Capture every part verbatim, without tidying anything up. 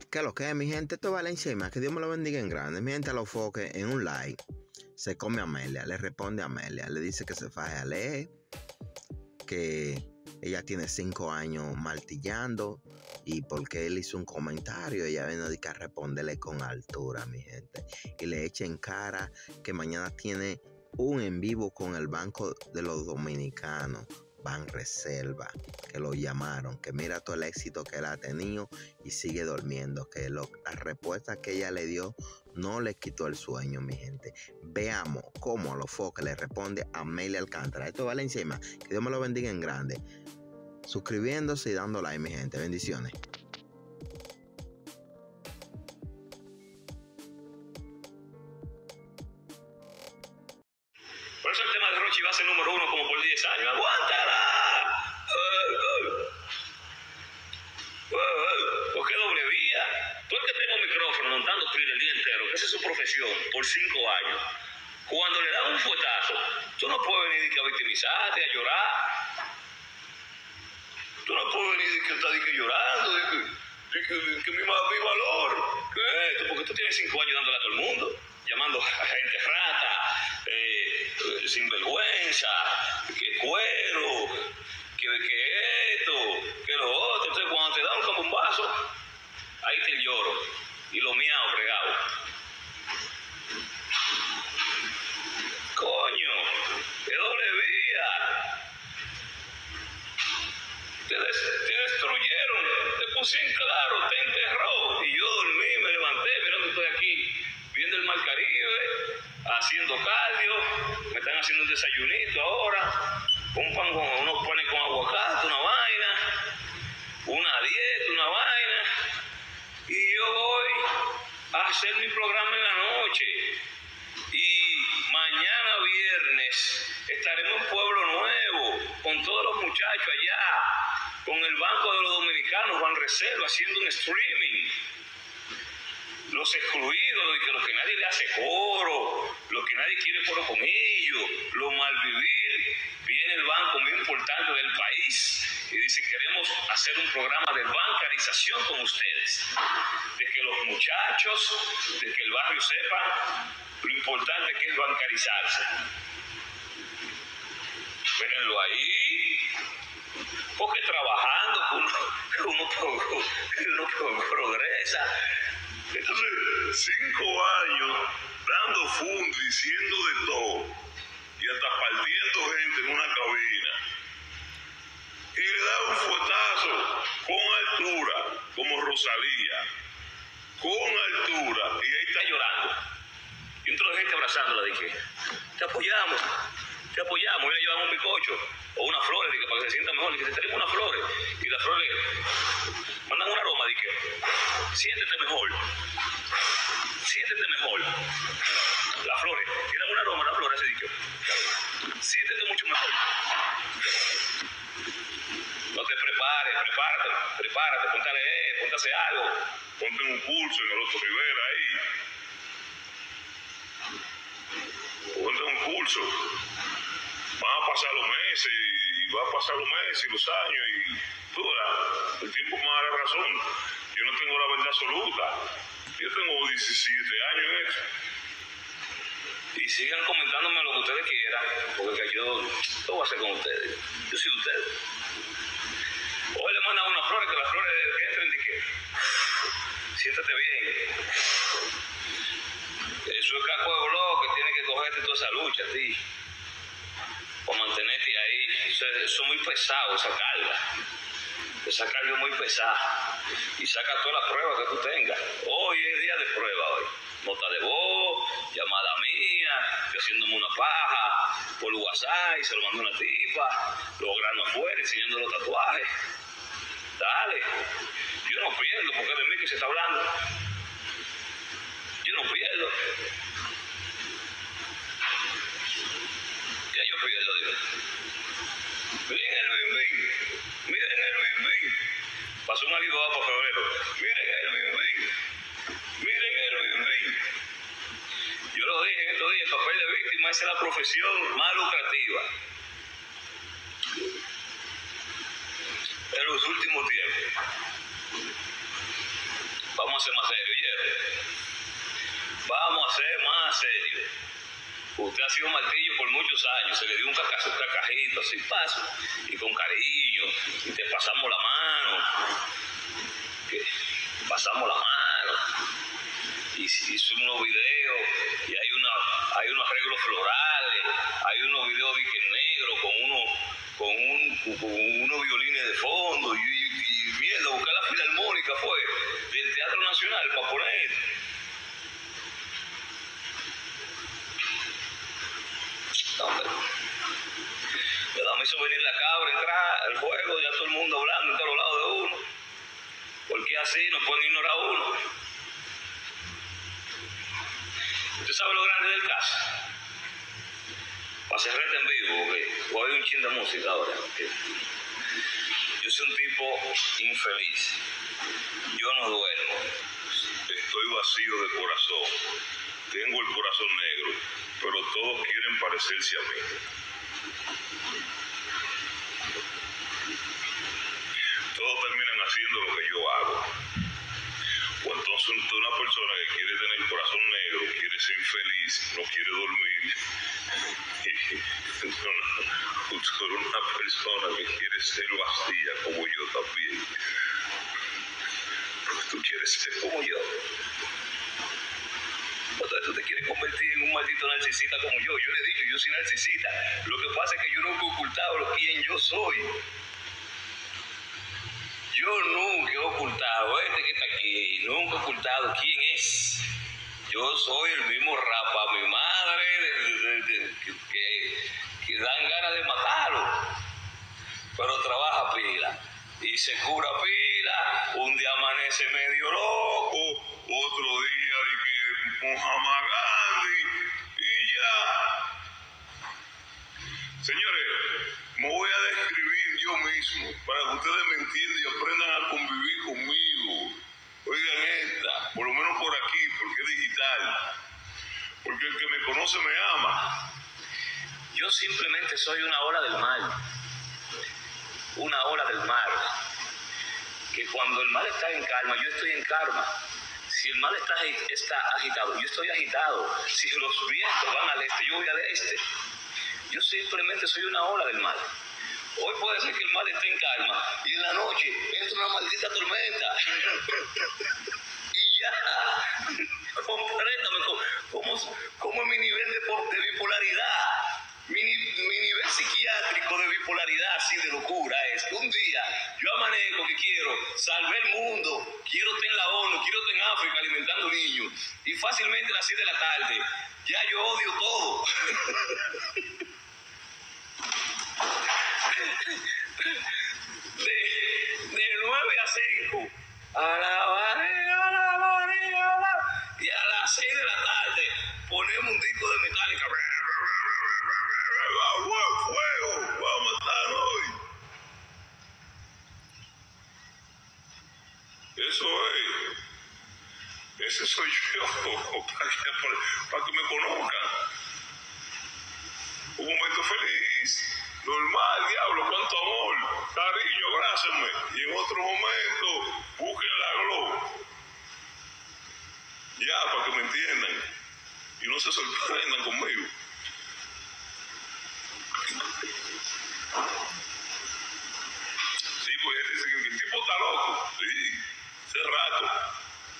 ¿Qué es lo que es, mi gente? Esto es Valencia y más. Que Dios me lo bendiga en grande. Mi gente, lo foque en un like. Se come a Amelia, le responde a Amelia. Le dice que se faje a leer. Que ella tiene cinco años martillando. Y porque él hizo un comentario, ella viene a responderle con altura, mi gente. Y le echa en cara que mañana tiene un en vivo con el Banco de los Dominicanos. Banreserva, que lo llamaron, que mira todo el éxito que él ha tenido y sigue durmiendo, que lo, la respuesta que ella le dio no le quitó el sueño, mi gente. Veamos cómo a los foques le responde a Amelia Alcántara. Esto es Valencia y más. Que Dios me lo bendiga en grande. Suscribiéndose y dando like, mi gente. Bendiciones. Por eso el tema de Rochi va a ser número uno como por diez años. ¡Aguántala! ¿Por qué doble vía? Tú el que tenga un micrófono montando pila el día entero, que esa es su profesión, por cinco años. Cuando le dan un fuetazo, tú no puedes venir a victimizarte, a llorar. Tú no puedes venir que estás llorando, de que, de que, de que mi, mi valor. ¿Qué? Porque tú tienes cinco años dándole a todo el mundo, llamando a gente rata, eh, sinvergüenza, que cuero, que, que esto, que lo otro. Entonces cuando te dan un cabombazo, ahí te lloro y lo miau fregado. Coño, qué doble vía. Te, des, te destruyeron, te puse en claro, te enterró. Y yo dormí, me levanté, mirando, estoy aquí viendo el Mar Caribe, haciendo cardio, me están haciendo un desayunito ahora, un pan con unos panes con aguacate, una vaina, una dieta, una vaina, y yo voy a hacer mi programa en la noche. Y mañana viernes estaremos en Pueblo Nuevo con todos los muchachos allá, con el Banco de los Dominicanos, Banreserva, haciendo un streaming. Los excluidos, los que, los que nadie le hace coro, los que nadie quiere coro con ellos, los malvivir. Viene el banco más importante del país y dice: queremos hacer un programa de bancarización con ustedes, de que los muchachos, de que el barrio sepa lo importante que es bancarizarse. Vénenlo ahí, porque trabajando que uno, que uno, que uno progresa. Entonces, cinco años dando fundo, diciendo de todo, y hasta partiendo gente en una cabina, y le da un fuetazo con altura, como Rosalía, con altura, y ahí está llorando. Y un trozo de gente abrazándola, dije: te apoyamos, te apoyamos. Y le llevan un bizcocho o unas flores, dije, para que se sienta mejor. Dije: te tenemos unas flores. Y las flores mandan un aroma, dije: siéntete mejor, siéntete mejor. Las flores tienen un aroma, las flores, así dije: siéntete mucho mejor. No te prepares, prepárate, prepárate, ponte a leer, ponte a hacer algo, ponte un curso en el Otto Rivera ahí. Ponte un curso. Van a pasar los meses y van a pasar los meses y los años y tú verás, el tiempo me dará razón. Yo no tengo la verdad absoluta. Yo tengo diecisiete años en esto. Y sigan comentándome lo que ustedes quieran, porque yo lo voy a hacer con ustedes. Yo soy de ustedes. Hoy le mandan unas flores, que las flores que entren y que siéntate bien. Eso es caco de blog que tiene que cogerte toda esa lucha a ti, para mantenerte ahí. Eso es, eso es muy pesado, esa carga. Esa carga es muy pesada. Y saca todas las pruebas que tú tengas. Hoy es día de prueba hoy. Nota de voz, llamada mía, haciéndome una paja por WhatsApp y se lo mandó una tipa, los granos afuera, enseñando los tatuajes. Dale. Yo no pierdo porque es de mí que se está hablando. Yo no pierdo. ¿Qué yo pierdo? Dime. Miren el bim bim. Miren el bim bim. Pasó un Alibaba para febrero. Miren el bim bim. Miren el bim bim. Yo lo dije en estos días, el papel de víctima es la profesión más lucrativa en los últimos tiempos. vamos a ser más serios, ¿oyeron? Vamos a ser más serios. Usted ha sido martillo por muchos años, se le dio un cacazo, un cacajito, así paso, y con cariño, y te pasamos la mano, que pasamos la mano, y hizo unos videos, y hay, una, hay unos arreglos florales, hay unos videos de que negro con, uno, con, un, con unos violines de fondo, y, y, y mierda, buscar la filarmónica fue del Teatro Nacional para poner. Hombre, le damos hizo venir la cabra, entrar al juego, ya todo el mundo hablando en todos lados de uno. Porque así nos pueden ignorar a uno. ¿Usted sabe lo grande del caso? Para cerrar en vivo, porque voy a un chin de música ahora. Okay. Yo soy un tipo infeliz. Yo no duermo. Estoy vacío de corazón. Tengo el corazón negro, pero todos quieren parecerse a mí. Todos terminan haciendo lo que yo hago. O entonces una persona que quiere tener el corazón negro, quiere ser infeliz, no quiere dormir. Tú eres una persona que quiere ser vacía como yo también. Porque tú quieres ser como yo. Entonces tú te quieres convertir en un maldito narcisista como yo. Yo le he dicho, yo soy narcisista. Lo que pasa es que yo nunca he ocultado quién yo soy. Yo nunca he ocultado, este que está aquí, nunca he ocultado quién es. Yo soy el mismo rapa mi madre de, de, de, de, que, que, que dan ganas de matarlo. Pero trabaja pila. Y se cura pila. Un día amanece medio loco. Otro día de que Muhammad Gandhi. Y ya. Señores, me voy a describir yo mismo para que ustedes me entiendan y aprendan a convivir conmigo. Oigan esta, por lo menos por aquí, porque es digital. Porque el que me conoce me ama. Yo simplemente soy una ola del mar. Una ola del mar. Que cuando el mar está en calma, yo estoy en calma. Si el mar está, está agitado, yo estoy agitado. Si los vientos van al este, yo voy al este. Yo simplemente soy una ola del mar. Hoy puede ser que el mar esté en calma y en la noche entra una maldita tormenta. Y ya, compréndame cómo, cómo es mi nivel de, de bipolaridad. Mi, mi nivel psiquiátrico de bipolaridad, así de locura, es que un día yo amanezco que quiero salvar el mundo, quiero estar en la ONU, quiero estar en África alimentando niños, y fácilmente a las seis de la tarde ya yo odio todo. De, de nueve a cinco, a la barriga, a la barriga, a la... y a las seis de la tarde ponemos un disco de Metallica. ¡Fuego! ¡Vamos a matar hoy! Eso es. Ese soy yo, para que, para que me conozcan. Un momento feliz. Normal, diablo, cuánto amor, cariño, abrácenme. Y en otro momento, busquen la glow. Ya, para que me entiendan. Y no se sorprendan conmigo. Sí, pues él dice que el tipo está loco. Sí, hace rato.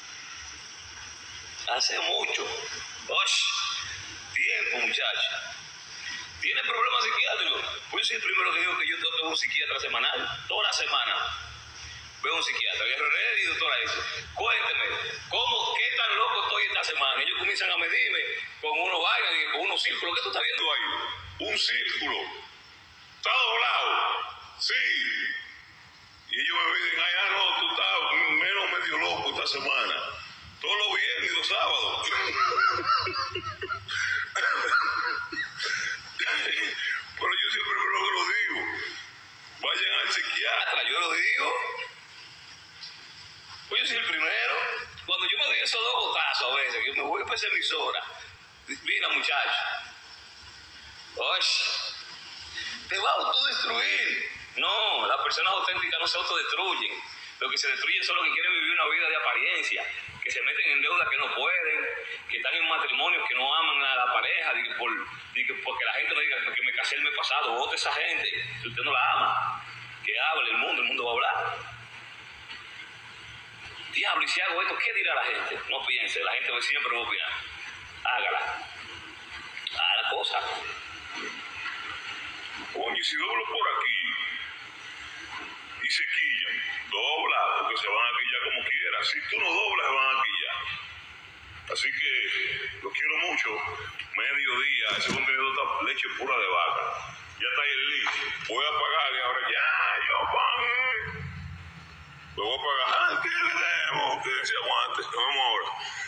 Hace mucho. Osh, tiempo, muchacho. ¿Tiene problemas psiquiátricos? Pues soy el primero que digo que yo tengo que ver un psiquiatra semanal. Toda la semana veo un psiquiatra. Guerrero y doctora dice, cuénteme, ¿cómo, qué tan loco estoy esta semana? Ellos comienzan a medirme con unos vainas, con unos círculos. ¿Qué tú estás viendo ahí? Un círculo. ¿Está doblado? Sí. Y ellos me dicen, ay, ah, no, tú estás menos medio loco esta semana. Todos los viernes y los sábados. Pero yo siempre creo que lo digo. Vayan al psiquiatra, yo lo digo. Pues yo soy el primero. Cuando yo me doy esos dos botazos a veces, que me voy a esa emisora, mira muchacho, oye, te va a autodestruir. No, las personas auténticas no se autodestruyen. Lo que se destruye son los que quieren vivir una vida de apariencia, que se meten en deudas que no pueden, que están en matrimonios que no aman a la pareja, de que por, de que porque la gente no diga que me casé el mes pasado, vote esa gente, si usted no la ama, que hable el mundo, el mundo va a hablar. Diablo, y si hago esto, ¿qué dirá la gente? No piense, la gente siempre va a opinar. Hágala. Haga la cosa. Oye, si doblo por aquí y se quillan, dobla, porque se van a quillar como quiera. Si tú no doblas, se van a quillar. Así que los quiero mucho. Mediodía, ese contenido está leche pura de vaca. Ya está ahí el link. Voy a pagarle ahora. Ya, yo pagué. Me voy a pagar. Ah, ¿qué le demos? Que se aguante. Nos vemos ahora.